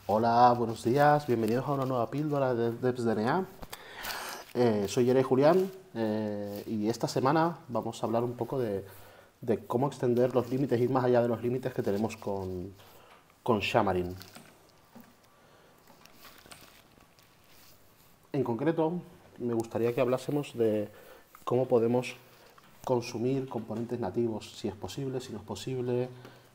Hola, buenos días, bienvenidos a una nueva píldora de DevsDNA. Soy Yerey Julián y esta semana vamos a hablar un poco de cómo extender los límites, ir más allá de los límites que tenemos con Xamarin. En concreto, me gustaría que hablásemos de cómo podemos consumir componentes nativos, si es posible, si no es posible,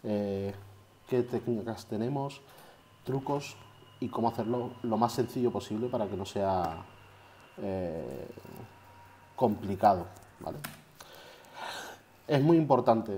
qué técnicas tenemos, trucos y cómo hacerlo lo más sencillo posible para que no sea eh, complicado, ¿vale? Es muy importante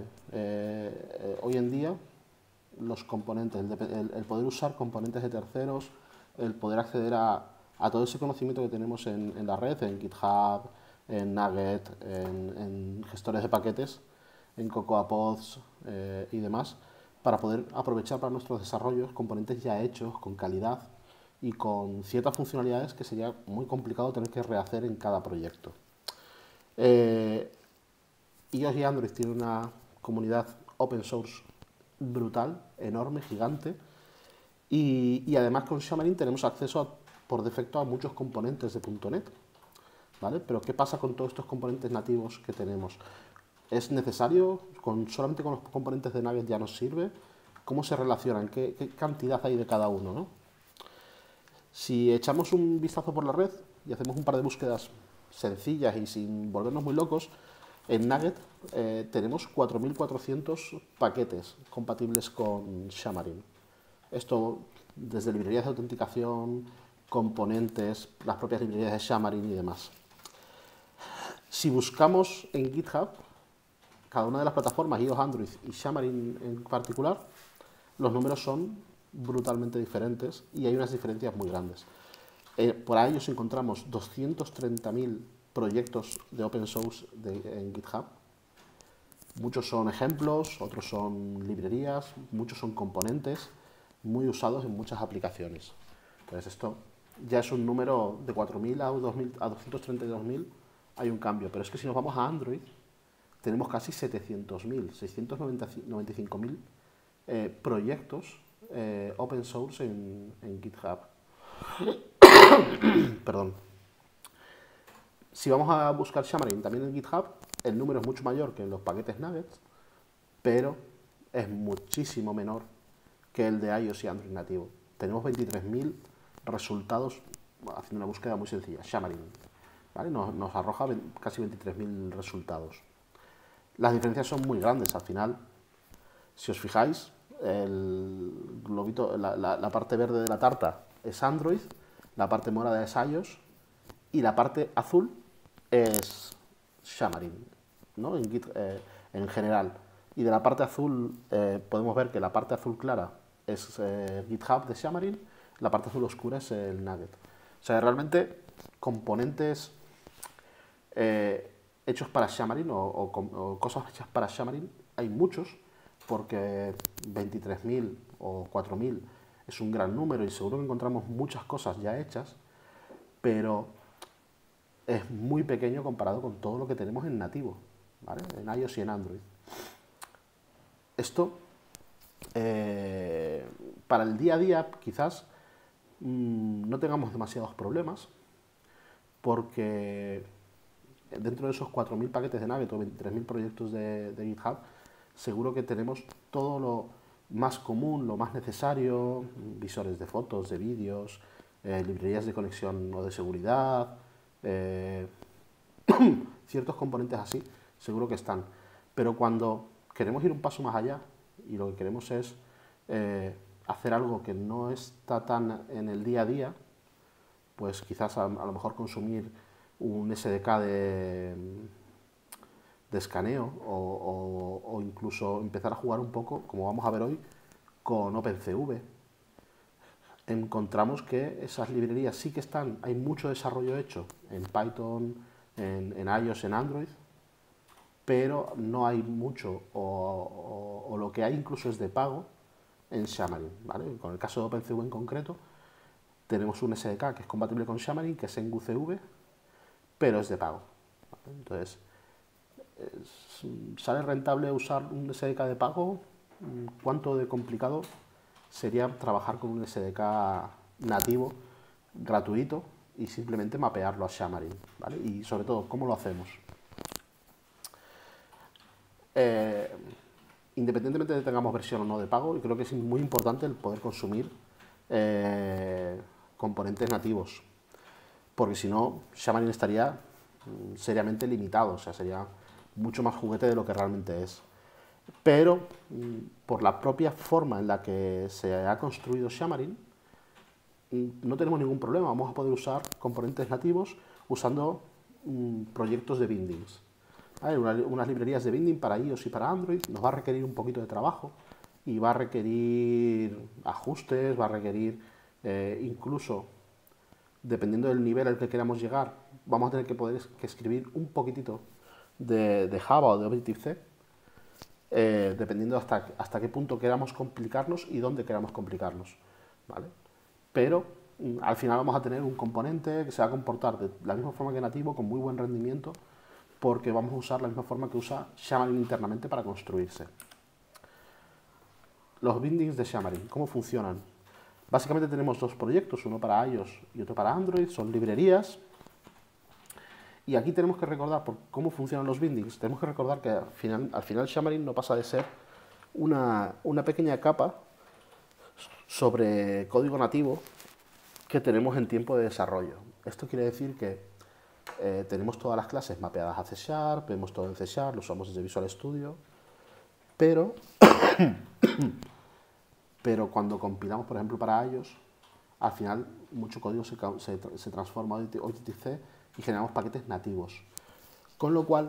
hoy en día los componentes, el poder usar componentes de terceros, el poder acceder a todo ese conocimiento que tenemos en la red, en GitHub, en Nugget, en gestores de paquetes, en Cocoa Pods y demás, para poder aprovechar para nuestros desarrollos componentes ya hechos, con calidad y con ciertas funcionalidades que sería muy complicado tener que rehacer en cada proyecto. Eh, iOS y Android tienen una comunidad open source brutal, enorme, gigante, y además con Xamarin tenemos acceso por defecto a muchos componentes de .NET, ¿vale? Pero ¿qué pasa con todos estos componentes nativos que tenemos? ¿Es necesario? ¿Solamente con los componentes de Nugget ya nos sirve? ¿Cómo se relacionan? ¿Qué cantidad hay de cada uno, ¿no? Si echamos un vistazo por la red y hacemos un par de búsquedas sencillas y sin volvernos muy locos, en Nugget tenemos 4.400 paquetes compatibles con Xamarin. Esto desde librerías de autenticación, componentes, las propias librerías de Xamarin y demás. Si buscamos en GitHub, cada una de las plataformas, iOS, Android y Xamarin en particular, los números son brutalmente diferentes y hay unas diferencias muy grandes. Por ahí os encontramos 230.000 proyectos de open source en GitHub. Muchos son ejemplos, otros son librerías, muchos son componentes muy usados en muchas aplicaciones. Entonces esto ya es un número de 4.000 a 232.000, hay un cambio. Pero es que si nos vamos a Android, tenemos casi 700.000, 695.000 proyectos open source en GitHub. Perdón. Si vamos a buscar Xamarin también en GitHub, el número es mucho mayor que en los paquetes Nuggets, pero es muchísimo menor que el de iOS y Android nativo. Tenemos 23.000 resultados haciendo una búsqueda muy sencilla, Xamarin. ¿Vale? Nos arroja casi 23.000 resultados. Las diferencias son muy grandes. Al final, si os fijáis, el globito, la parte verde de la tarta es Android, la parte morada es iOS y la parte azul es Xamarin, ¿no? En general. Y de la parte azul podemos ver que la parte azul clara es GitHub de Xamarin, la parte azul oscura es el Nugget. O sea, realmente componentes hechos para Xamarin o cosas hechas para Xamarin hay muchos, porque 23.000 o 4.000 es un gran número y seguro que encontramos muchas cosas ya hechas, pero es muy pequeño comparado con todo lo que tenemos en nativo, ¿vale? En iOS y en Android. Esto, para el día a día, quizás no tengamos demasiados problemas, porque dentro de esos 4.000 paquetes de Nugget o 23.000 proyectos de GitHub, seguro que tenemos todo lo más común, lo más necesario, visores de fotos, de vídeos, librerías de conexión o de seguridad, eh, ciertos componentes así, seguro que están. Pero cuando queremos ir un paso más allá y lo que queremos es hacer algo que no está tan en el día a día, pues quizás a lo mejor consumir un SDK de escaneo o incluso empezar a jugar un poco, como vamos a ver hoy, con OpenCV. Encontramos que esas librerías sí que están, hay mucho desarrollo hecho en Python, en iOS, en Android, pero no hay mucho o lo que hay incluso es de pago en Xamarin, ¿vale? Con el caso de OpenCV en concreto, tenemos un SDK que es compatible con Xamarin, que es en UCV, pero es de pago, ¿vale? Entonces, ¿sale rentable usar un SDK de pago? ¿Cuánto de complicado sería trabajar con un SDK nativo, gratuito, y simplemente mapearlo a Xamarin, ¿vale? Y sobre todo, ¿cómo lo hacemos? Independientemente de que tengamos versión o no de pago, y creo que es muy importante el poder consumir componentes nativos, porque si no, Xamarin estaría seriamente limitado, o sea, sería mucho más juguete de lo que realmente es. Pero por la propia forma en la que se ha construido Xamarin, no tenemos ningún problema, vamos a poder usar componentes nativos usando proyectos de bindings. ¿Vale? Unas librerías de binding para iOS y para Android nos va a requerir un poquito de trabajo y va a requerir ajustes, va a requerir incluso, dependiendo del nivel al que queramos llegar, vamos a tener que poder escribir un poquitito de Java o de Objective-C, dependiendo hasta qué punto queramos complicarnos y dónde queramos complicarnos, ¿vale? Pero al final vamos a tener un componente que se va a comportar de la misma forma que nativo, con muy buen rendimiento, porque vamos a usar la misma forma que usa Xamarin internamente para construirse. Los bindings de Xamarin, ¿cómo funcionan? Básicamente tenemos dos proyectos, uno para iOS y otro para Android, son librerías. Y aquí tenemos que recordar cómo funcionan los bindings. Tenemos que recordar que al final Xamarin no pasa de ser una pequeña capa sobre código nativo que tenemos en tiempo de desarrollo. Esto quiere decir que tenemos todas las clases mapeadas a C#, vemos todo en C#, lo usamos desde Visual Studio, pero cuando compilamos, por ejemplo, para iOS, al final mucho código se transforma a Objective-C y generamos paquetes nativos. Con lo cual,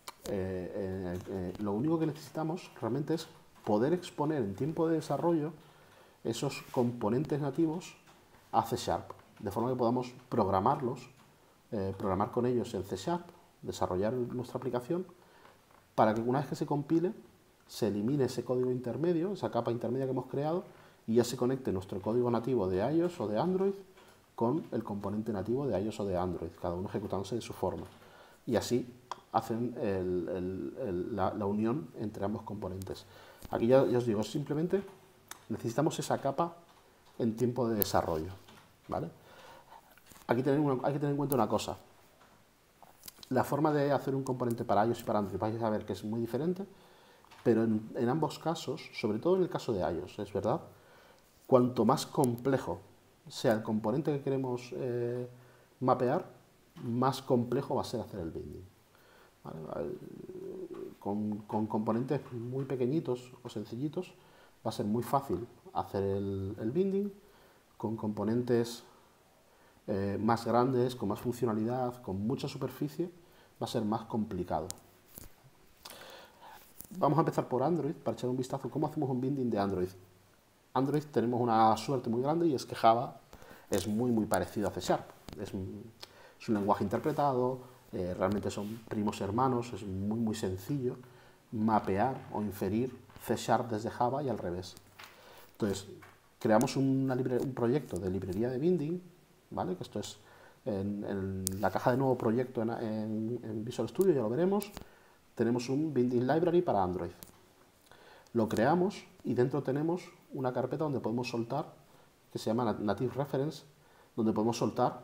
lo único que necesitamos realmente es poder exponer en tiempo de desarrollo esos componentes nativos a C#, de forma que podamos programarlos, programar con ellos en C#, desarrollar nuestra aplicación, para que una vez que se compile, se elimine ese código intermedio, esa capa intermedia que hemos creado, y ya se conecte nuestro código nativo de iOS o de Android con el componente nativo de iOS o de Android, cada uno ejecutándose de su forma. Y así hacen la unión entre ambos componentes. Aquí ya os digo, simplemente necesitamos esa capa en tiempo de desarrollo, ¿vale? Aquí hay que tener en cuenta una cosa. La forma de hacer un componente para iOS y para Android vais a ver que es muy diferente, pero en ambos casos, sobre todo en el caso de iOS, es verdad, cuanto más complejo sea el componente que queremos mapear, más complejo va a ser hacer el binding. ¿Vale? Con componentes muy pequeñitos o sencillitos va a ser muy fácil hacer el binding. Con componentes más grandes, con más funcionalidad, con mucha superficie, va a ser más complicado. Vamos a empezar por Android para echar un vistazo. ¿Cómo hacemos un binding de Android? Android tenemos una suerte muy grande y es que Java es muy parecido a C#. Es un lenguaje interpretado, realmente son primos hermanos, es muy sencillo mapear o inferir C# desde Java y al revés. Entonces, creamos un proyecto de librería de binding, ¿vale? Que esto es en la caja de nuevo proyecto en Visual Studio, ya lo veremos. Tenemos un binding library para Android. Lo creamos y dentro tenemos una carpeta donde podemos soltar, que se llama Native Reference, donde podemos soltar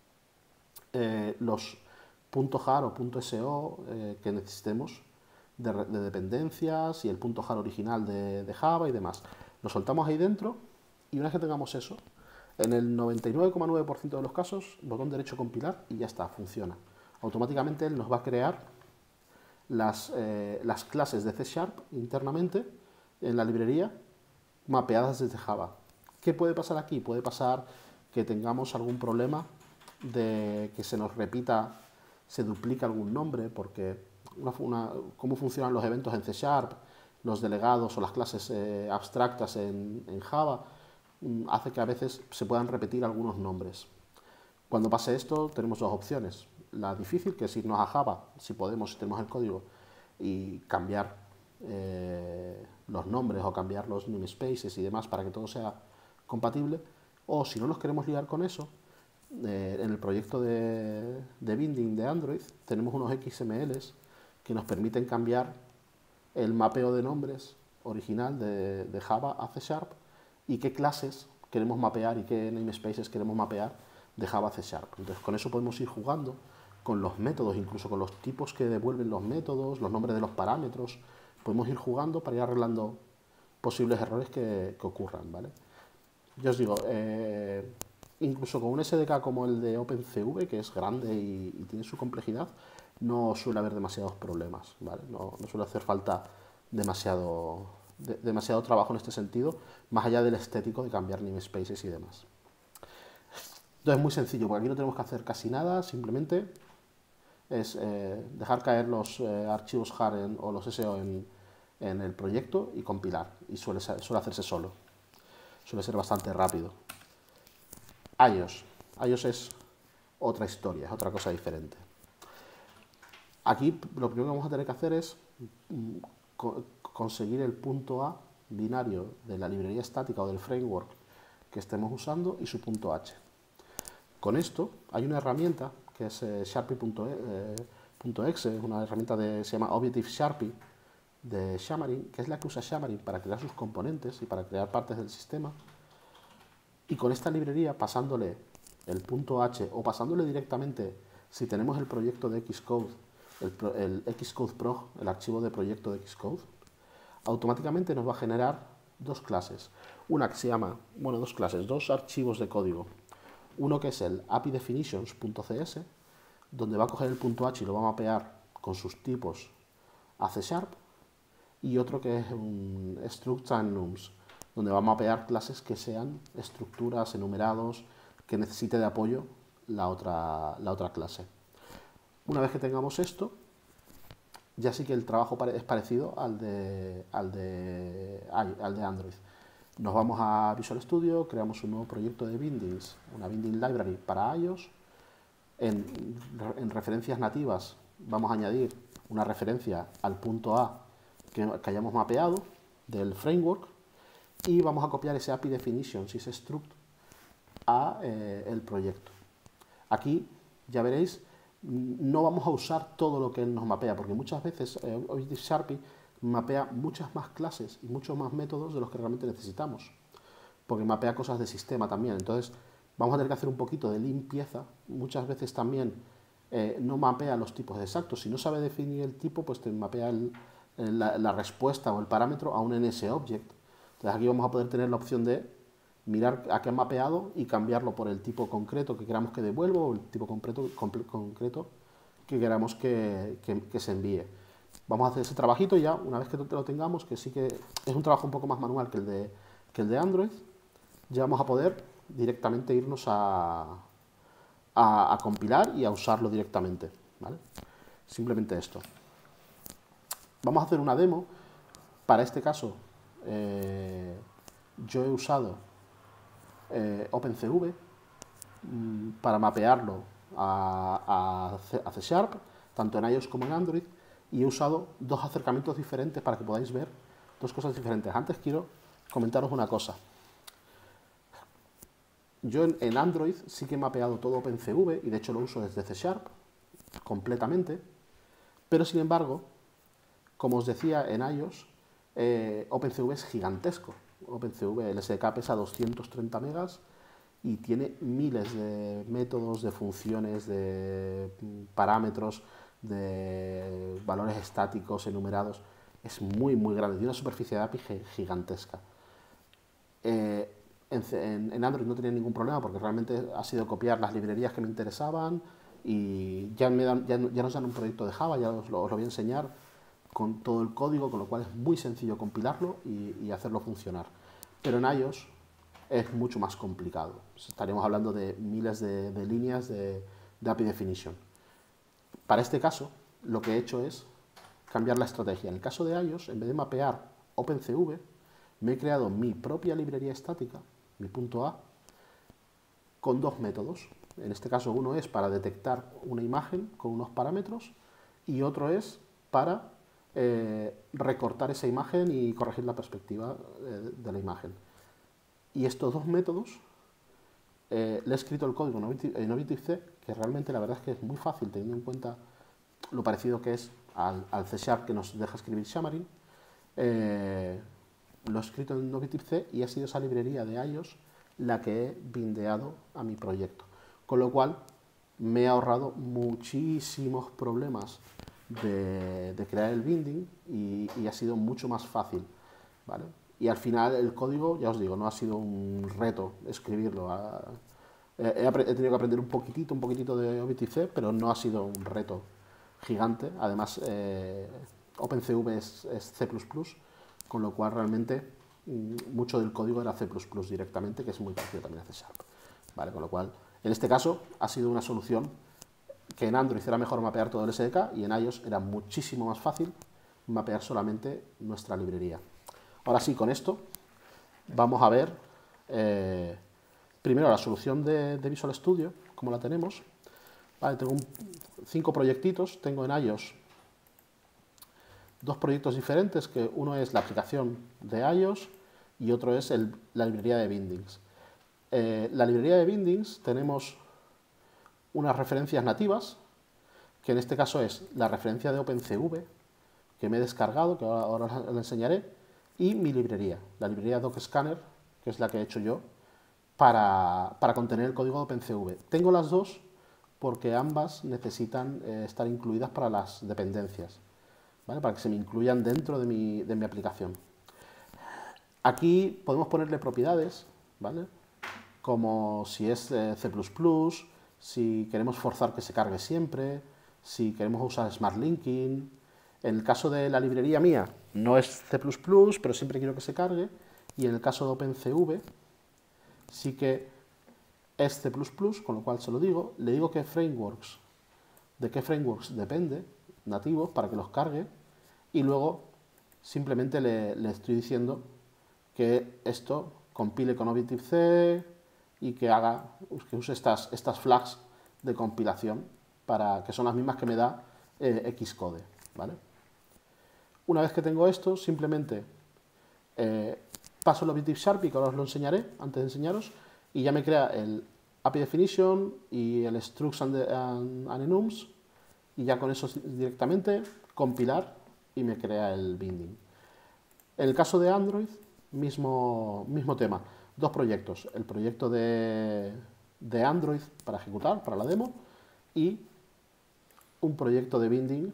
los .jar o .so que necesitemos de dependencias y el .jar original de Java y demás. Lo soltamos ahí dentro y una vez que tengamos eso, en el 99,9% de los casos, botón derecho compilar y ya está, funciona. Automáticamente él nos va a crear las clases de C# internamente en la librería mapeadas desde Java. ¿Qué puede pasar aquí? Puede pasar que tengamos algún problema de que se nos repita, se duplica algún nombre, porque cómo funcionan los eventos en C#, los delegados o las clases abstractas en Java, hace que a veces se puedan repetir algunos nombres. Cuando pase esto, tenemos dos opciones. La difícil, que es irnos a Java, si podemos, si tenemos el código, y cambiar los nombres o cambiar los namespaces y demás para que todo sea compatible. O si no nos queremos liar con eso, en el proyecto de binding de Android tenemos unos XMLs que nos permiten cambiar el mapeo de nombres original de Java a C# y qué clases queremos mapear y qué namespaces queremos mapear de Java C#. Entonces con eso podemos ir jugando con los métodos, incluso con los tipos que devuelven los métodos, los nombres de los parámetros, podemos ir jugando para ir arreglando posibles errores que ocurran, ¿vale? Yo os digo, incluso con un SDK como el de OpenCV, que es grande y tiene su complejidad, no suele haber demasiados problemas, ¿vale? No suele hacer falta demasiado trabajo en este sentido, más allá del estético de cambiar namespaces y demás. Entonces es muy sencillo, porque aquí no tenemos que hacer casi nada, simplemente es dejar caer los archivos jar o los SEO en el proyecto y compilar, y suele hacerse solo, suele ser bastante rápido. iOS es otra historia, es otra cosa diferente. Aquí lo primero que vamos a tener que hacer es conseguir el punto A binario de la librería estática o del framework que estemos usando y su punto H. Con esto hay una herramienta que es Sharpie.exe, es una herramienta se llama Objective Sharpie de Xamarin, que es la que usa Xamarin para crear sus componentes y para crear partes del sistema. Y con esta librería, pasándole el punto H o pasándole directamente, si tenemos el proyecto de Xcode, el Xcode Prog, el archivo de proyecto de Xcode, automáticamente nos va a generar dos clases. Una que se llama, bueno, dos archivos de código. Uno que es el APIDefinitions.cs, donde va a coger el punto H y lo va a mapear con sus tipos a C#, y otro que es un struct and nums, donde va a mapear clases que sean estructuras, enumerados, que necesite de apoyo la otra clase. Una vez que tengamos esto, ya sí que el trabajo es parecido al de Android. Nos vamos a Visual Studio, creamos un nuevo proyecto de bindings, una binding library para iOS. En referencias nativas vamos a añadir una referencia al punto A que hayamos mapeado del framework y vamos a copiar ese API definitions y ese struct a el proyecto. Aquí ya veréis, no vamos a usar todo lo que él nos mapea, porque muchas veces Objective Sharpie mapea muchas más clases y muchos más métodos de los que realmente necesitamos, porque mapea cosas de sistema también. Entonces vamos a tener que hacer un poquito de limpieza. Muchas veces también no mapea los tipos exactos. Si no sabe definir el tipo, pues te mapea la respuesta o el parámetro a un NSObject. Entonces aquí vamos a poder tener la opción de mirar a qué han mapeado y cambiarlo por el tipo concreto que queramos que devuelva o el tipo concreto que queramos que se envíe. Vamos a hacer ese trabajito ya, una vez que lo tengamos, que sí que es un trabajo un poco más manual que el de Android, ya vamos a poder directamente irnos a compilar y a usarlo directamente, ¿vale? Simplemente esto. Vamos a hacer una demo. Para este caso, yo he usado OpenCV para mapearlo a C#, tanto en iOS como en Android, y he usado dos acercamientos diferentes para que podáis ver dos cosas diferentes. Antes quiero comentaros una cosa. Yo en Android sí que he mapeado todo OpenCV y de hecho lo uso desde C# completamente, pero sin embargo, como os decía, en iOS OpenCV es gigantesco. OpenCV, el SDK pesa 230 megas y tiene miles de métodos, de funciones, de parámetros, de valores estáticos, enumerados. Es muy, muy grande, tiene una superficie de API gigantesca. En Android no tenía ningún problema porque realmente ha sido copiar las librerías que me interesaban y ya nos dan un proyecto de Java, ya os lo voy a enseñar con todo el código, con lo cual es muy sencillo compilarlo y hacerlo funcionar. Pero en iOS es mucho más complicado. Estaríamos hablando de miles de líneas de API definition. Para este caso, lo que he hecho es cambiar la estrategia. En el caso de iOS, en vez de mapear OpenCV, me he creado mi propia librería estática, mi punto A, con dos métodos. En este caso, uno es para detectar una imagen con unos parámetros y otro es para recortar esa imagen y corregir la perspectiva de la imagen. Y estos dos métodos le he escrito el código en Objective-C, que realmente la verdad es que es muy fácil teniendo en cuenta lo parecido que es al C# que nos deja escribir Xamarin. lo he escrito en Objective-C y ha sido esa librería de iOS la que he bindeado a mi proyecto. Con lo cual me he ahorrado muchísimos problemas de crear el binding y ha sido mucho más fácil, ¿vale? Y al final el código, ya os digo, no ha sido un reto escribirlo. He tenido que aprender un poquitito de Objective-C, pero no ha sido un reto gigante. Además, OpenCV es C++, con lo cual realmente mucho del código era C++ directamente, que es muy parecido también a C#. ¿Vale? Con lo cual, en este caso, ha sido una solución que en Android era mejor mapear todo el SDK y en iOS era muchísimo más fácil mapear solamente nuestra librería. Ahora sí, con esto vamos a ver primero la solución de Visual Studio, como la tenemos. Vale, tengo 5 proyectitos, tengo en iOS 2 proyectos diferentes, que uno es la aplicación de iOS y otro es la librería de bindings. La librería de bindings tenemos unas referencias nativas, que en este caso es la referencia de OpenCV, que me he descargado, que ahora la enseñaré, y mi librería, la librería DocScanner, que es la que he hecho yo, para contener el código de OpenCV. Tengo las dos porque ambas necesitan estar incluidas para las dependencias, ¿vale? Para que se me incluyan dentro de mi aplicación. Aquí podemos ponerle propiedades, ¿vale? Como si es C++, si queremos forzar que se cargue siempre, si queremos usar Smart Linking. En el caso de la librería mía no es C++, pero siempre quiero que se cargue. Y en el caso de OpenCV sí que es C++, con lo cual se lo digo. Le digo que frameworks, de qué frameworks depende, nativos, para que los cargue. Y luego simplemente le estoy diciendo que esto compile con Objective-C y que use estas flags de compilación, que son las mismas que me da Xcode, ¿vale? Una vez que tengo esto, simplemente paso el Objective Sharpie, que ahora os lo enseñaré, antes de enseñaros, y ya me crea el API Definition y el Structs and Enums, y ya con eso directamente compilar y me crea el binding. En el caso de Android, mismo tema. 2 proyectos. El proyecto de Android para ejecutar, para la demo, y un proyecto de binding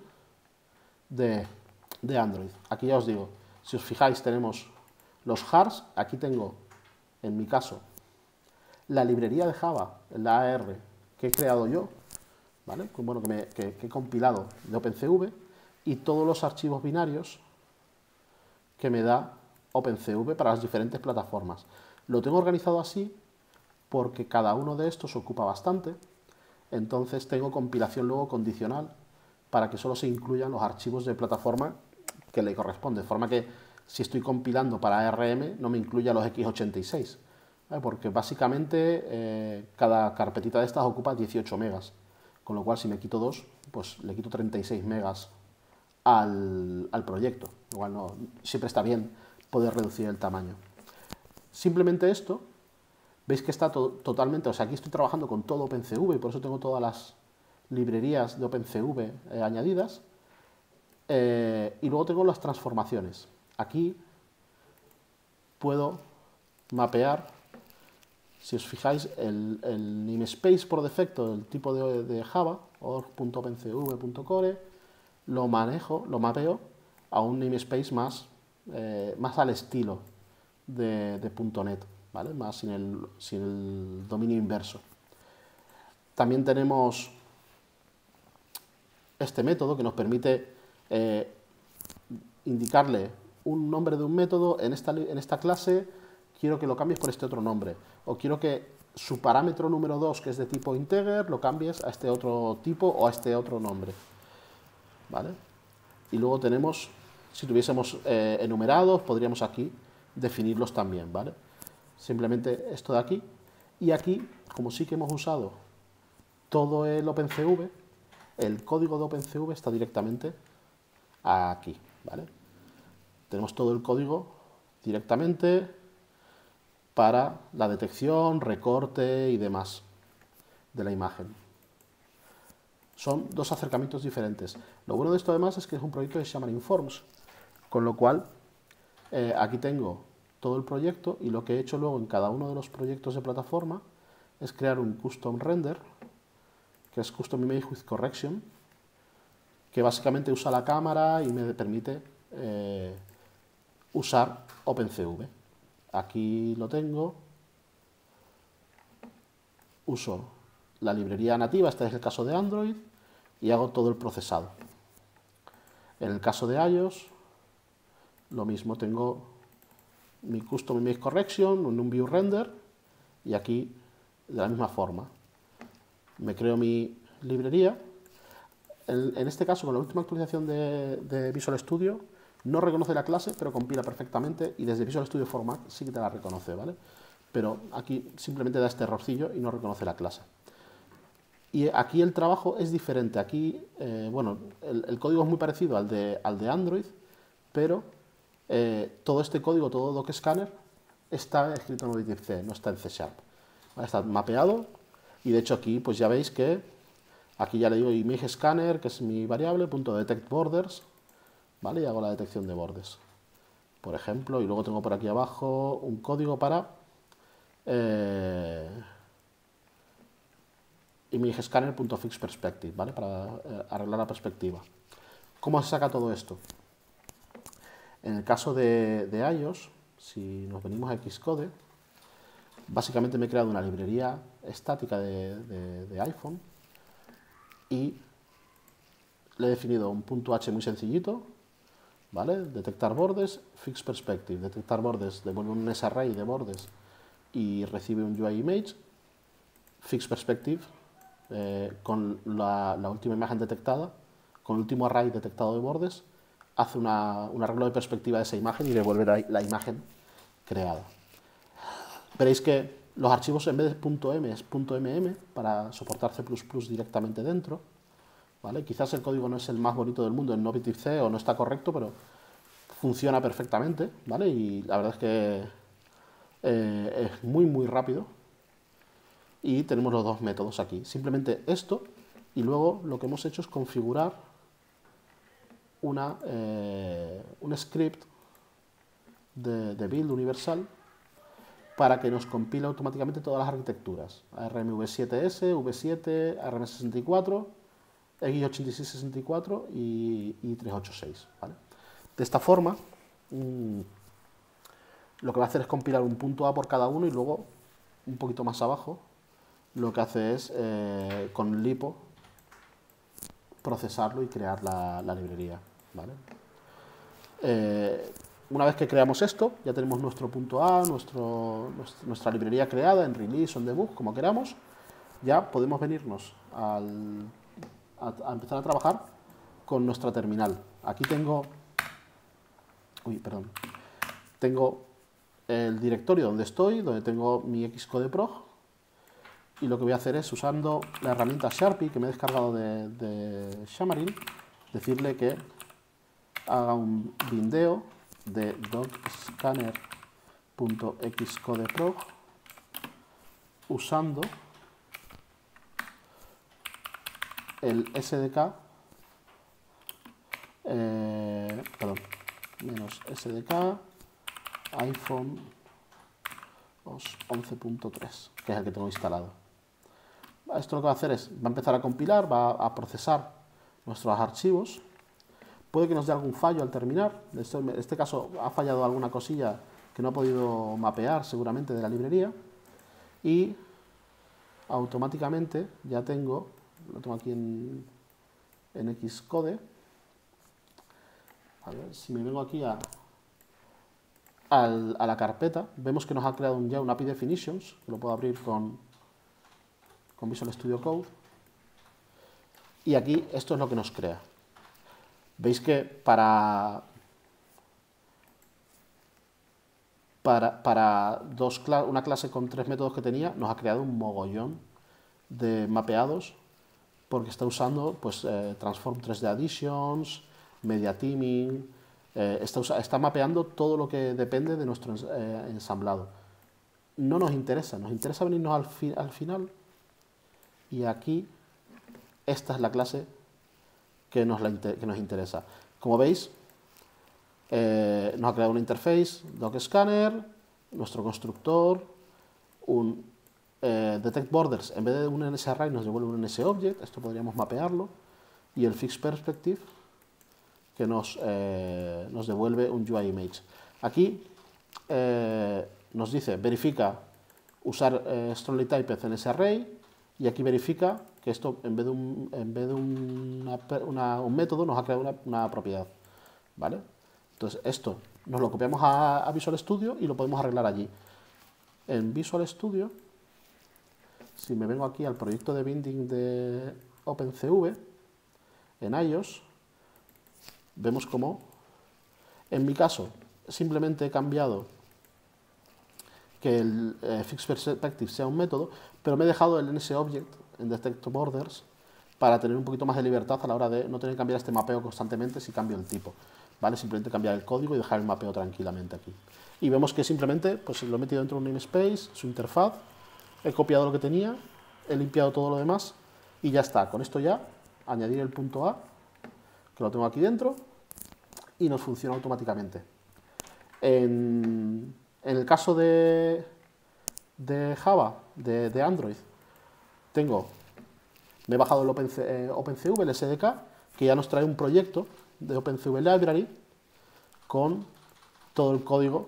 de Android. Aquí ya os digo, si os fijáis tenemos los jars, aquí tengo, en mi caso, la librería de Java, la AR, que he creado yo, ¿vale? Bueno, que he compilado de OpenCV, y todos los archivos binarios que me da OpenCV para las diferentes plataformas. Lo tengo organizado así porque cada uno de estos ocupa bastante, entonces tengo compilación luego condicional para que solo se incluyan los archivos de plataforma que le corresponde, de forma que si estoy compilando para ARM no me incluya los x86, ¿vale? Porque básicamente cada carpetita de estas ocupa 18 megas, con lo cual si me quito 2, pues le quito 36 megas al proyecto, igual no, siempre está bien poder reducir el tamaño. Simplemente esto, veis que está totalmente, o sea, aquí estoy trabajando con todo OpenCV y por eso tengo todas las librerías de OpenCV añadidas, y luego tengo las transformaciones. Aquí puedo mapear, si os fijáis, el namespace por defecto del tipo de Java, org.opencv.core, lo manejo, lo mapeo a un namespace más al estilo de .NET, ¿vale? Más sin el dominio inverso. También tenemos este método que nos permite indicarle un nombre de un método en esta clase, quiero que lo cambies por este otro nombre, o quiero que su parámetro número 2, que es de tipo integer, lo cambies a este otro tipo o a este otro nombre, ¿vale? Y luego tenemos, si tuviésemos enumerados, podríamos aquí definirlos también, ¿vale? Simplemente esto de aquí, y aquí, como sí que hemos usado todo el OpenCV, el código de OpenCV está directamente aquí, ¿vale? Tenemos todo el código directamente para la detección, recorte y demás de la imagen. Son 2 acercamientos diferentes. Lo bueno de esto además es que es un proyecto de Xamarin Forms, con lo cual Aquí tengo todo el proyecto y lo que he hecho luego en cada uno de los proyectos de plataforma es crear un custom render, que es Custom Image with Correction, que básicamente usa la cámara y me permite usar OpenCV. Aquí lo tengo, uso la librería nativa, este es el caso de Android, y hago todo el procesado. En el caso de iOS, lo mismo, tengo mi Custom Image Correction, un View Render, y aquí de la misma forma. Me creo mi librería. En este caso, con la última actualización de Visual Studio, no reconoce la clase, pero compila perfectamente, y desde Visual Studio Format sí que te la reconoce, ¿vale? Pero aquí simplemente da este errorcillo y no reconoce la clase. Y aquí el trabajo es diferente. Aquí, bueno, el código es muy parecido al de Android, pero todo este código, todo DocScanner, está escrito en Objective-C, no está en C#. ¿Vale? Está mapeado, y de hecho aquí pues ya veis que aquí ya le digo image scanner, que es mi variable, .detect borders, ¿vale? Y hago la detección de bordes, por ejemplo, y luego tengo por aquí abajo un código para imageScanner.fixPerspective, ¿vale? Para arreglar la perspectiva. ¿Cómo se saca todo esto? En el caso de iOS, si nos venimos a Xcode, básicamente me he creado una librería estática de iPhone y le he definido un .h muy sencillito, ¿vale? Detectar bordes, fix perspective. Detectar bordes, devuelve un sArray de bordes y recibe un UI image. Fix perspective, con la última imagen detectada, con el último array detectado de bordes, hace un arreglo de perspectiva de esa imagen y devuelve la imagen creada. Veréis que los archivos en vez de .m es .mm para soportar C++ directamente dentro, ¿vale? Quizás el código no es el más bonito del mundo en Objective-C o no está correcto, pero funciona perfectamente, ¿vale? Y la verdad es que es muy rápido. Y tenemos los dos métodos aquí. Simplemente esto, y luego lo que hemos hecho es configurar un script de build universal para que nos compile automáticamente todas las arquitecturas. ARMv7S, V7, ARM64, x86-64 y 386. ¿Vale? De esta forma, lo que va a hacer es compilar un punto A por cada uno y luego, un poquito más abajo, lo que hace es, con lipo, procesarlo y crear la librería. ¿Vale? Una vez que creamos esto, ya tenemos nuestro punto A, nuestra librería creada en release o en debug, como queramos. Ya podemos venirnos a empezar a trabajar con nuestra terminal. Aquí tengo el directorio donde estoy, donde tengo mi Xcode Prog, y lo que voy a hacer es, usando la herramienta Sharpie que me he descargado de Xamarin, decirle que haga un bindeo de docscanner.xcodeprog usando el SDK, menos SDK iPhone OS 11.3, que es el que tengo instalado. Esto lo que va a hacer es, va a empezar a compilar, va a procesar nuestros archivos. Puede que nos dé algún fallo al terminar. En este caso ha fallado alguna cosilla que no ha podido mapear seguramente de la librería. Y automáticamente ya lo tengo aquí en Xcode. A ver, si me vengo aquí a la carpeta, vemos que nos ha creado ya un API Definitions, que lo puedo abrir con Visual Studio Code. Y aquí esto es lo que nos crea. Veis que para una clase con 3 métodos que tenía, nos ha creado un mogollón de mapeados, porque está usando pues, Transform 3D Additions, Media Teaming, está mapeando todo lo que depende de nuestro ensamblado. No nos interesa venirnos al final, y aquí esta es la clase que nos interesa. Como veis, nos ha creado una interface, doc scanner, nuestro constructor, un detect borders, en vez de un NSArray nos devuelve un NSObject, esto podríamos mapearlo, y el fixed perspective que nos devuelve un UI image. Aquí nos dice, verifica usar strongly typed NSArray, y aquí verifica que esto, en vez de un método, nos ha creado una propiedad, ¿vale? Entonces, esto nos lo copiamos a Visual Studio y lo podemos arreglar allí. En Visual Studio, si me vengo aquí al proyecto de binding de OpenCV, en iOS, vemos cómo, en mi caso, simplemente he cambiado que el fixed perspective sea un método, pero me he dejado el NSObject en detect borders para tener un poquito más de libertad a la hora de no tener que cambiar este mapeo constantemente si cambio el tipo, ¿vale? Simplemente cambiar el código y dejar el mapeo tranquilamente aquí. Y vemos que simplemente pues, lo he metido dentro de un namespace, su interfaz, he copiado lo que tenía, he limpiado todo lo demás y ya está. Con esto ya, añadir el punto A, que lo tengo aquí dentro, y nos funciona automáticamente. En el caso de Java, de Android, me he bajado el OpenCV, el SDK, que ya nos trae un proyecto de OpenCV Library con todo el código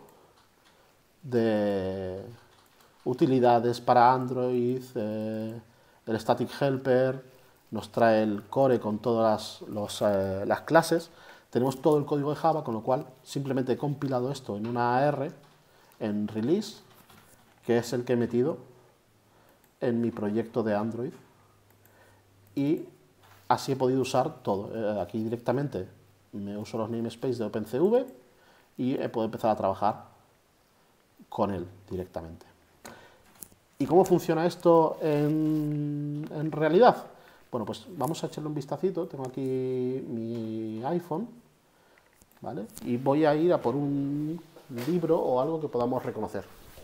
de utilidades para Android, el static helper, nos trae el core con todas las clases. Tenemos todo el código de Java, con lo cual simplemente he compilado esto en una AR, en release, que es el que he metido en mi proyecto de Android, y así he podido usar todo. Aquí directamente me uso los namespaces de OpenCV y he podido empezar a trabajar con él directamente. ¿Y cómo funciona esto en realidad? Bueno, pues vamos a echarle un vistacito. Tengo aquí mi iPhone, ¿vale? Y voy a ir a por un libro o algo que podamos reconocer.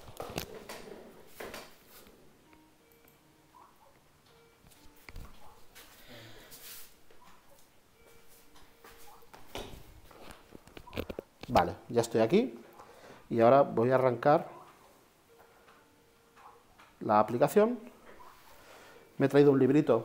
Vale, ya estoy aquí y ahora voy a arrancar la aplicación. Me he traído un librito.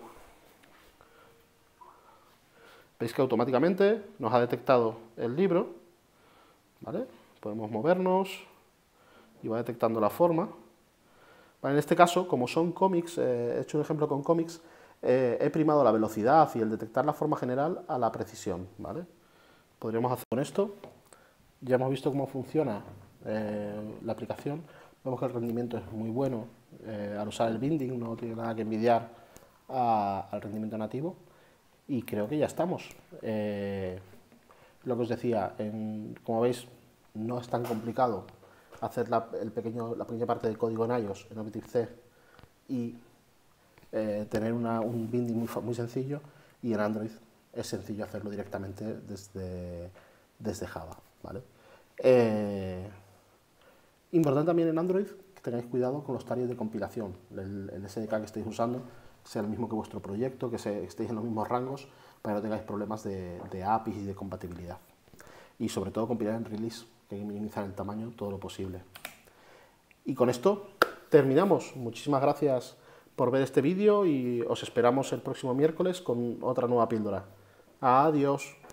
Veis que automáticamente nos ha detectado el libro, ¿vale? Podemos movernos y va detectando la forma. Vale, en este caso, como son cómics, he hecho un ejemplo con cómics, he primado la velocidad y el detectar la forma general a la precisión, ¿vale? Podríamos hacer con esto. Ya hemos visto cómo funciona la aplicación. Vemos que el rendimiento es muy bueno al usar el binding, no tiene nada que envidiar al rendimiento nativo. Y creo que ya estamos. Lo que os decía, como veis, no es tan complicado hacer la pequeña parte del código en iOS, en Objective-C, y tener un binding muy sencillo, y en Android es sencillo hacerlo directamente desde Java, ¿vale? Importante también en Android que tengáis cuidado con los tags de compilación, el SDK que estéis usando sea el mismo que vuestro proyecto, que estéis en los mismos rangos, para que no tengáis problemas de APIs y de compatibilidad. Y sobre todo compilar en release, que hay que minimizar el tamaño todo lo posible. Y con esto terminamos. Muchísimas gracias por ver este vídeo y os esperamos el próximo miércoles con otra nueva píldora. Adiós.